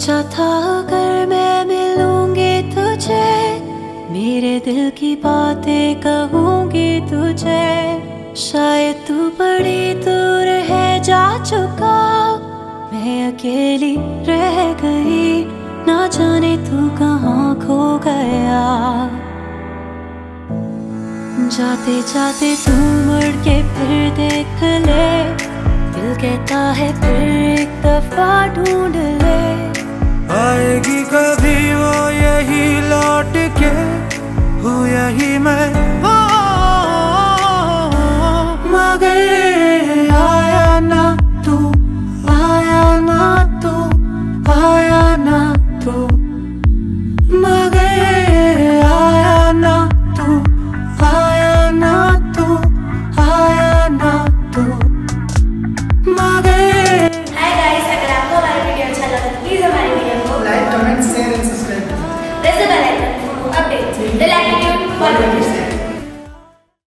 सोचा था अगर मैं मिलूंगी तुझे, मेरे दिल की बातें कहूंगी तुझे, शायद तू बड़ी दूर है जा चुका, मैं अकेली रह गई, ना जाने तू कहाँ खो गया। जाते जाते तू मुड़ के फिर देख ले, दिल कहता है फिर एक दफा ढूंढ ले। आएगी कभी वो यही लौट के, हूँ यही मैं, मगर आया ना तू, आया ना तू, आया ना तू, मगर आया ना तू, आया ना तू, आया ना तू, मगर। हाय गाइस, अगर आपको हमारा वीडियो अच्छा लगा तो प्लीज हमारे वीडियो को like, comment, share and subscribe. Press the bell icon for updates. The like video for